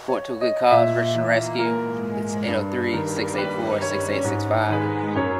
support to a good cause, Richardson Rescue. It's 803-684-6865.